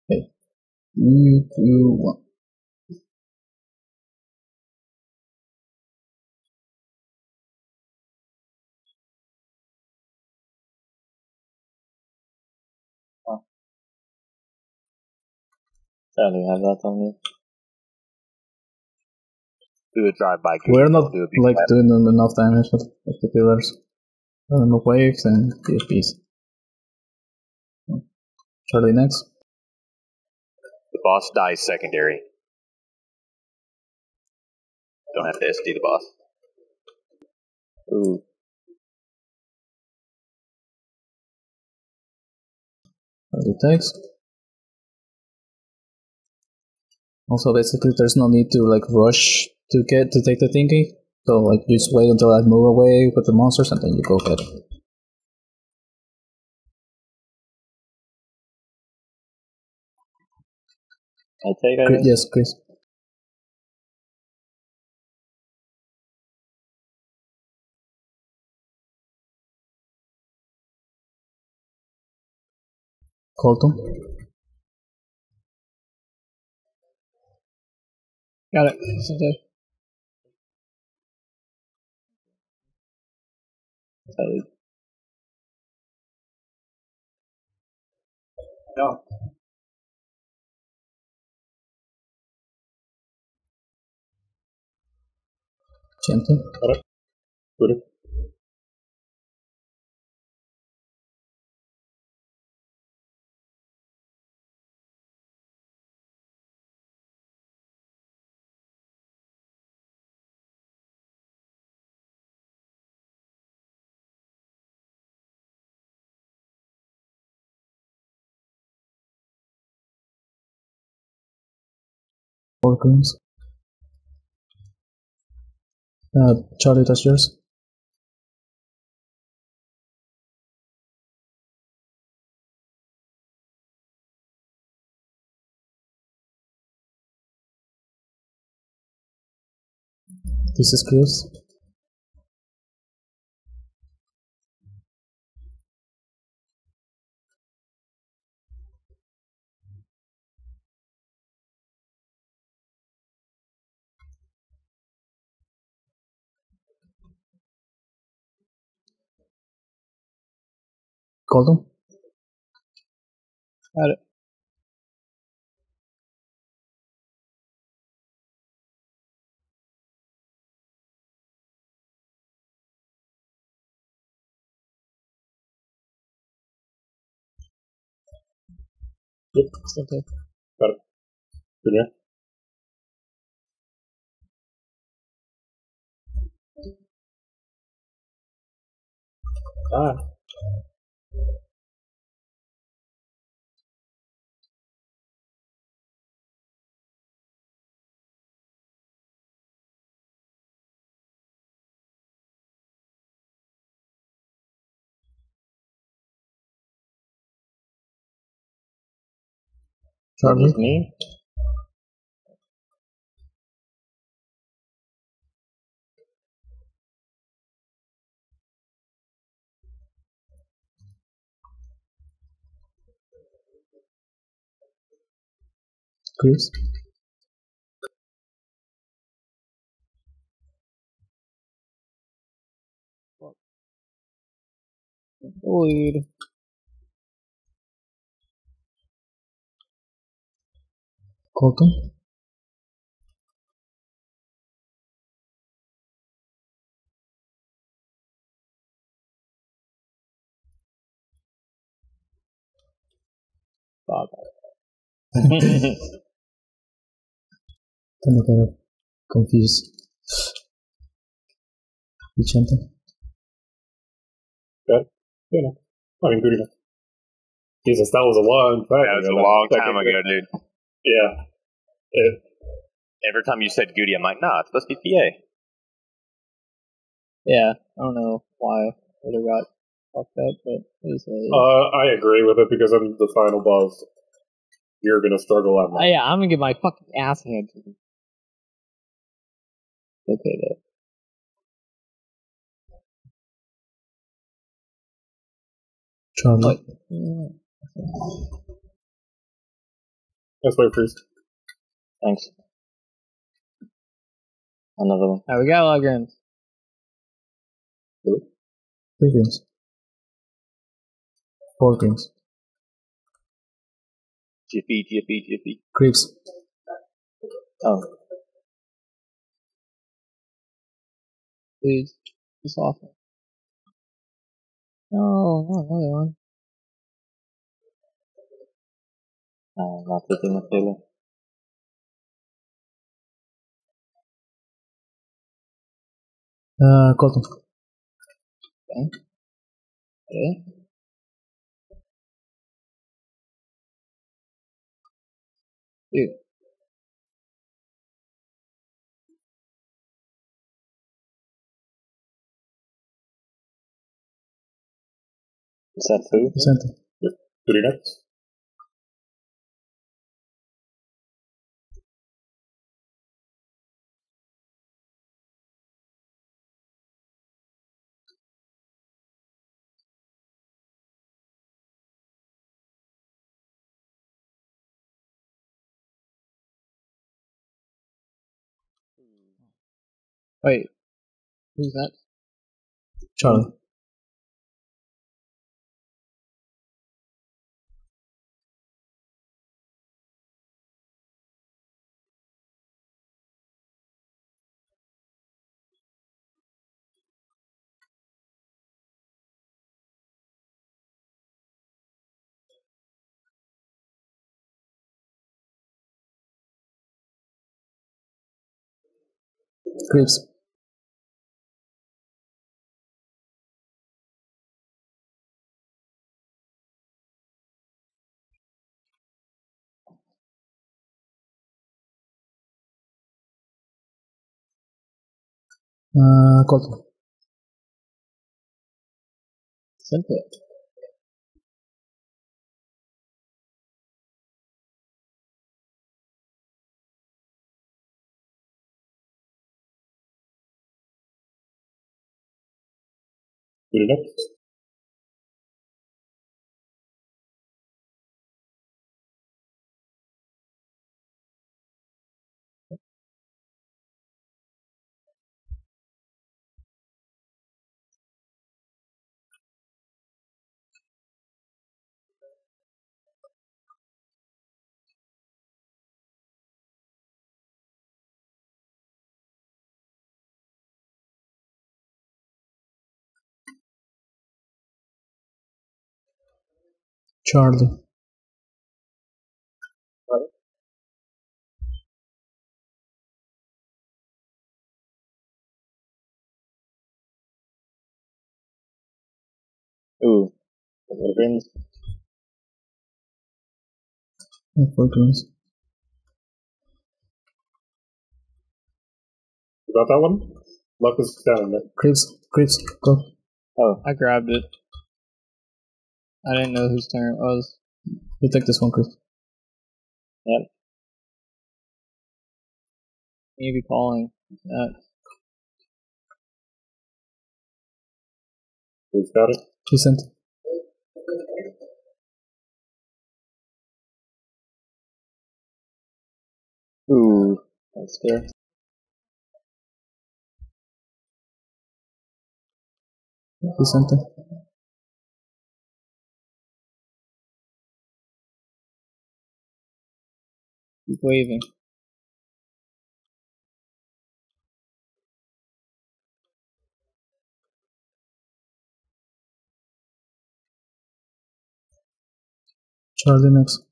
Okay. 3, 2, 1. Do you have that on you? Do a drive-by. We're not like doing enough damage with the pillars. Remove waves and PFPs. Charlie next. The boss dies secondary. Don't have to SD the boss. Ooh. Charlie takes. Also, basically, there's no need to like rush to take the thingy. So, like, you just wait until I move away with the monsters, and then you go get it. I take it. Yes, Chris. Colton. Got it. Someday. No. Champion. Got it. Good. Four greens. Charlie, that's yours. This is Chris. Colton. Got it. Yep. Someday. Got it. Good, yeah. Ah. Charlie. Me? Chris. Lead. Colton. Fuck. Kind of confused. You champion. Got it. Yeah, no. I mean, good enough. Jesus, that was a long time That was ago. a long time ago, dude. Yeah. Every time you said Gudii, I'm like, nah, it's supposed to be PA. Yeah, I don't know why it got fucked up, but it is I agree with it because I'm the final boss. You're gonna struggle on that. yeah, I'm gonna get my fucking ass handed to me. Okay, though. Charlie. That's my freeze. Thanks. Another one. Alright, we got a lot of games. 3 games. 4 games. Jiffy. Creeps. Oh, Please. It's awful. No, not another one. I'm not taking a failure. Colton. Okay. Dude. Is that food? Vicente. Gudii next. Wait. Who's that? Charlie. Creeps. Colton. Simple. Gudii next. Charlie. Ooh. Grins. 4 games. You got that one? Luck is down. Creeps. Creeps. Go. Oh, I grabbed it. I didn't know whose turn it was. You take this one, Creeps. yep. Maybe calling. That. Who's got it? Vicente. Ooh. That's fair. Vicente. Keep waving. Charlie next.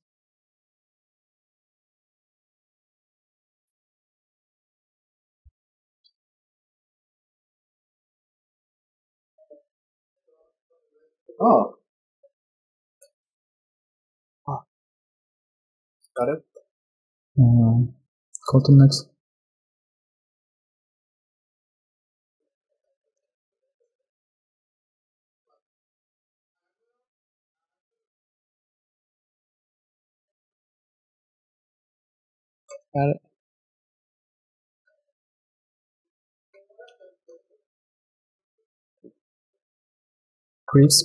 Oh. Got it? Colton next. Got it. Creeps.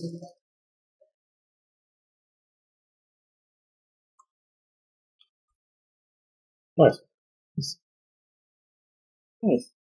Nice. Nice.